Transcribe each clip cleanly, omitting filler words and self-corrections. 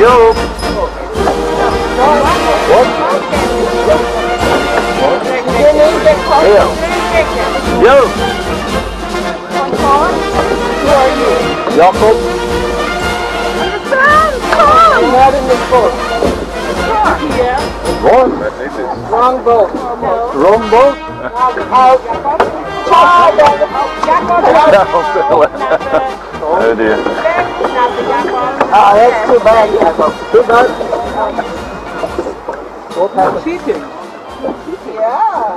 Yo! What? Here. Yo! Who are you? Jacob? I'm not in this boat. Yeah. What? Wrong boat. Wrong boat? Oh dear. Oh, that's too bad, Jacob. Too bad. What happened? Cheating. Yeah.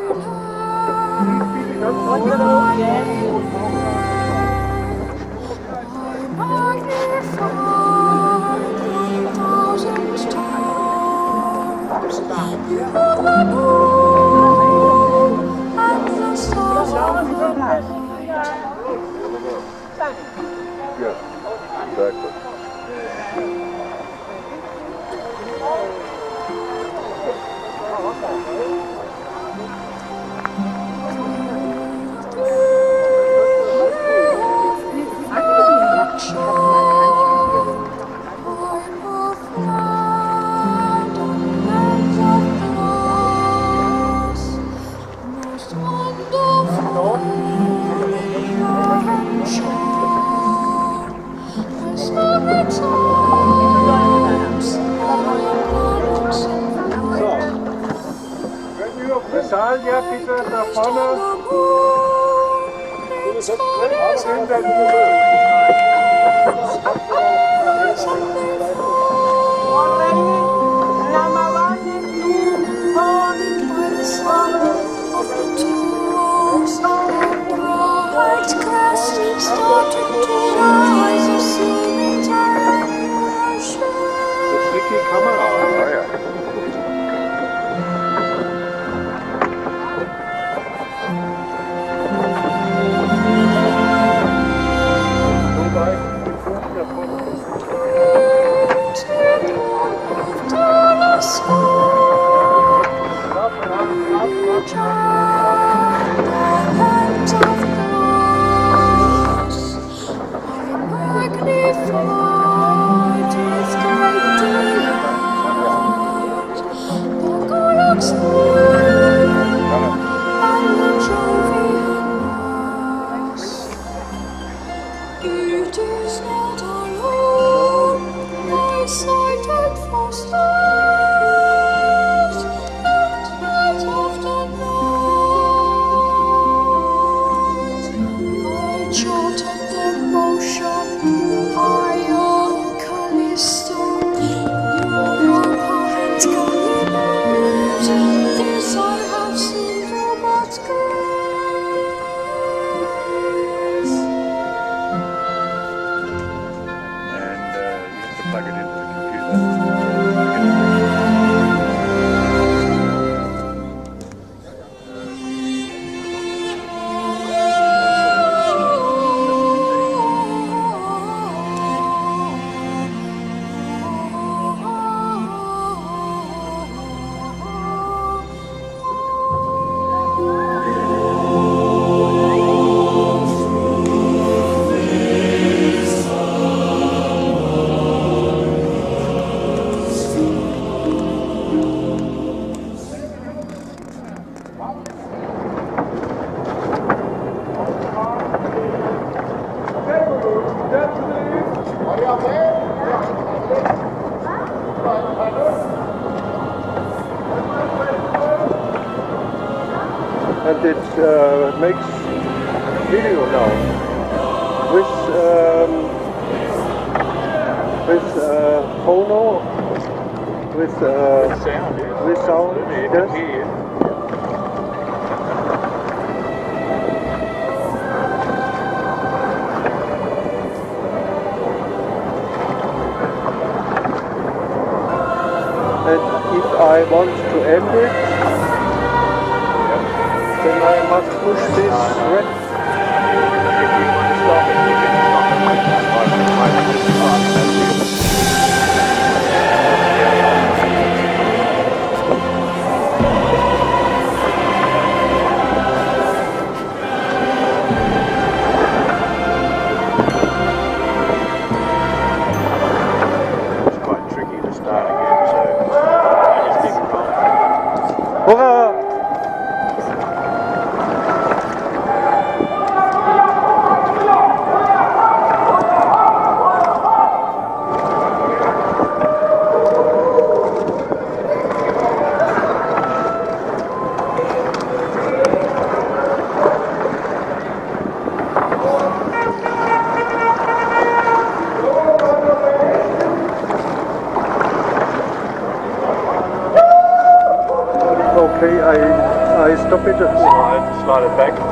Ja, bitte nach vorne. And it makes video now with phono, with sound, yes. And if I want to end it, then I must push this red. If you want to stop it, you can stop it. It's quite tricky to start again, so I just keep it rolling. Hurrah! stop it. Slide it back.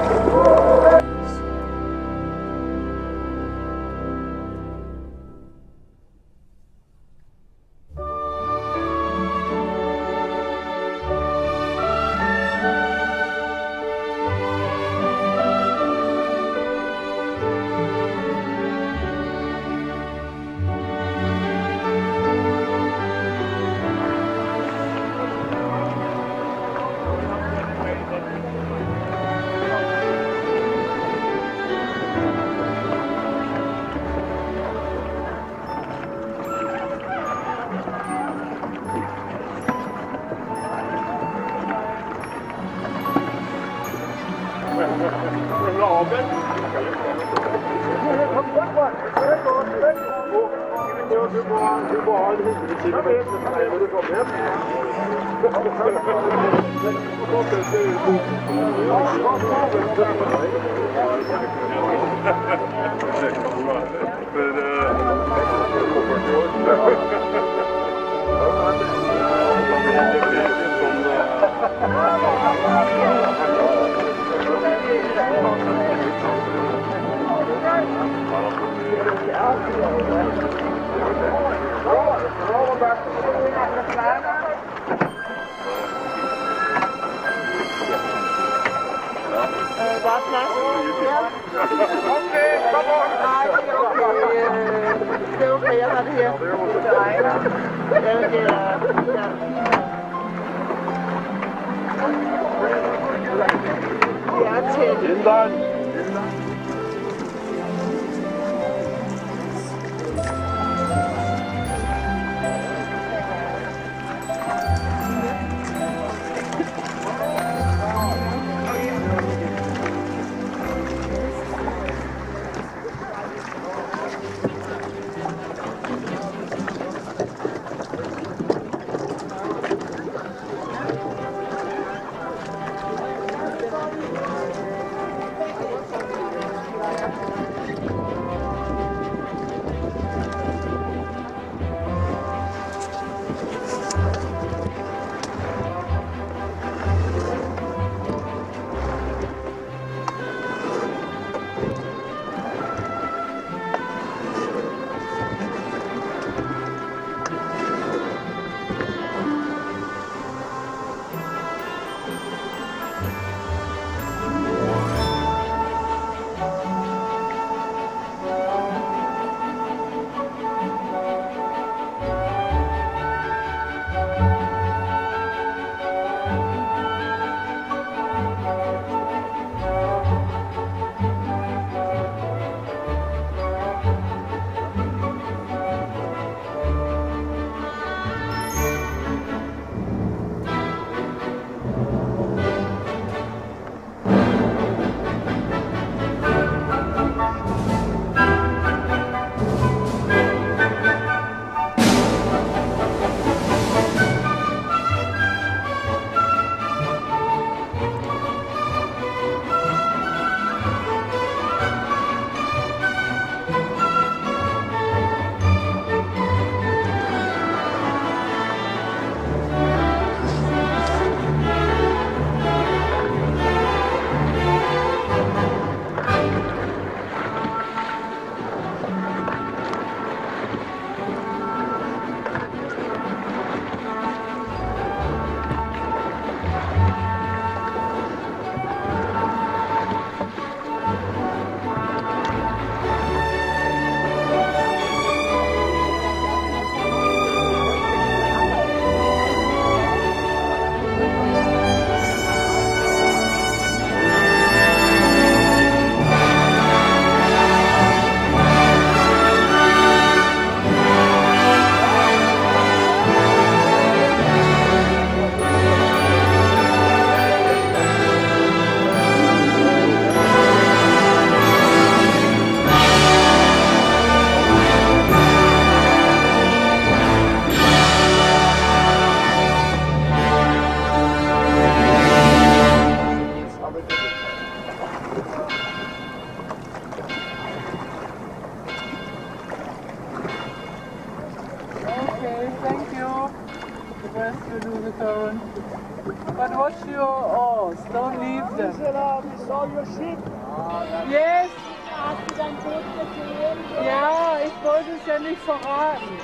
Yes, don't leave them. Gisela, we saw your ship. Yes. Hast du dein Boot gesehen? Ja, ich wollte es ja nicht verraten.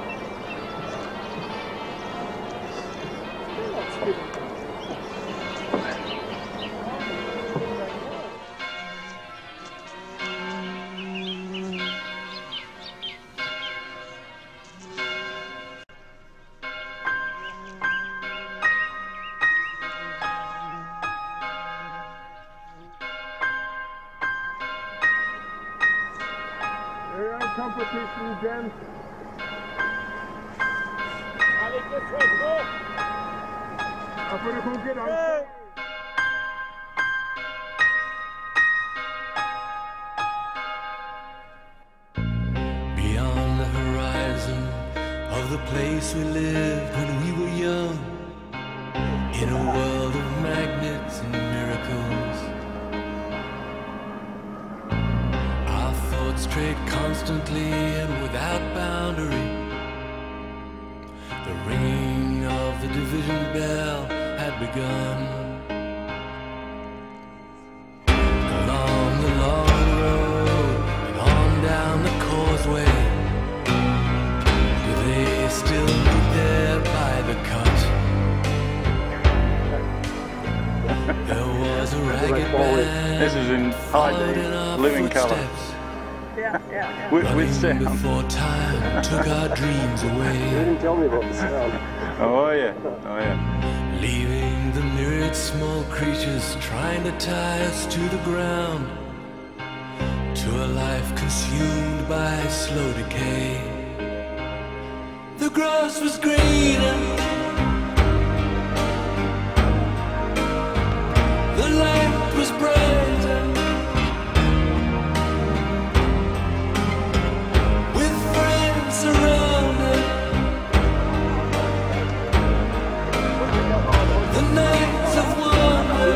Competition again. Beyond the horizon of the place we lived when we were young, in a world of magnets and miracles, our thoughts strayed constantly and without boundary. The ringing of the division bell had begun. Along the long road and on down the causeway, do they still meet there by the cut? There was a ragged band. This is in high living colour. With sound. Before time took our dreams away. You didn't tell me about the sound. Oh yeah, oh yeah. Leaving the myriad small creatures trying to tie us to the ground, to a life consumed by slow decay. The grass was greener, the light was brighter, with friends surrounded. The nights of wonder,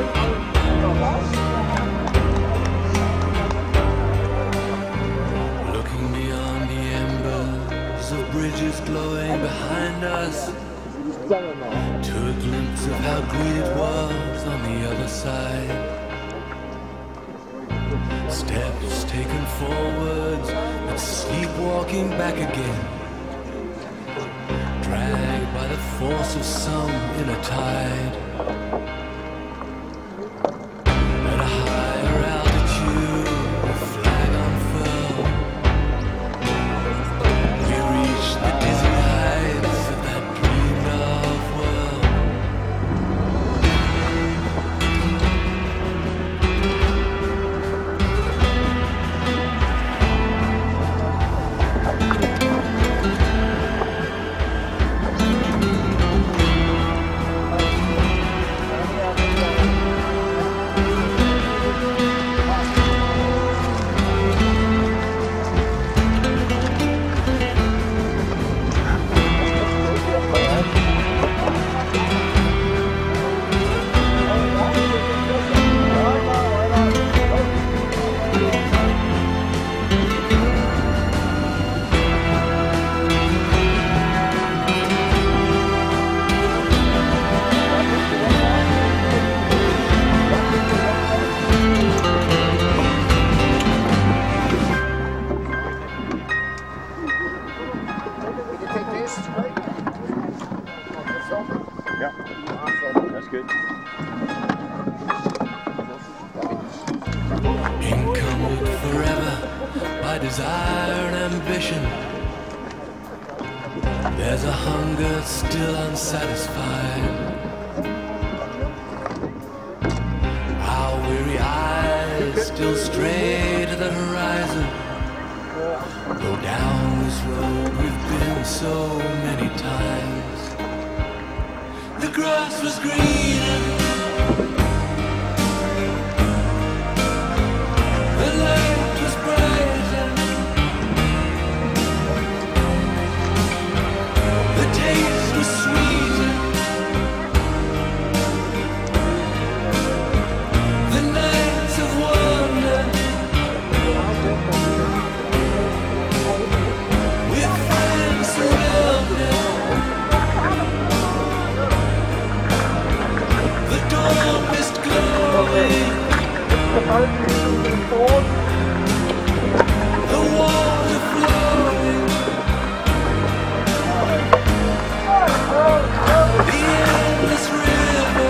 looking beyond the embers of bridges glowing behind us, to a glimpse of how green it was on the other side. Steps taken forwards, but sleepwalking back again, dragged by the force of some inner tide. At a higher altitude, a flag unfurled, we reached the dizzy heights of that dreamed of world. Yeah, that's good. Encumbered forever by desire and ambition, there's a hunger still unsatisfied. Our weary eyes still stray to the horizon, go down this road we've been so many times. The grass was greener, the light was brighter, the taste was sweeter, the nights of wonder, with friends surrounded. The mist glowing, the water flowing, the endless river,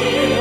here.